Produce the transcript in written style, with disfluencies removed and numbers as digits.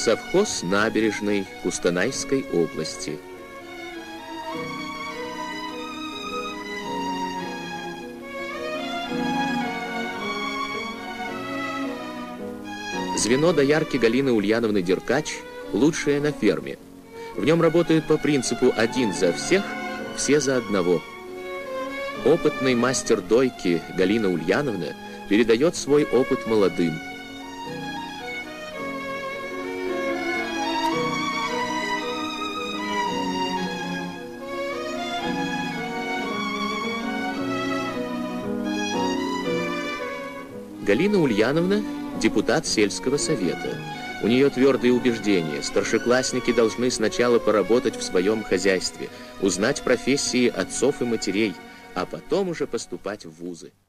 Совхоз Набережный Кустанайской области. Звено доярки Галины Ульяновны Деркач лучшее на ферме. В нем работают по принципу «один за всех, все за одного». Опытный мастер дойки Галина Ульяновна передает свой опыт молодым. Галина Ульяновна – депутат сельского совета. У нее твердые убеждения. Старшеклассники должны сначала поработать в своем хозяйстве, узнать профессии отцов и матерей, а потом уже поступать в вузы.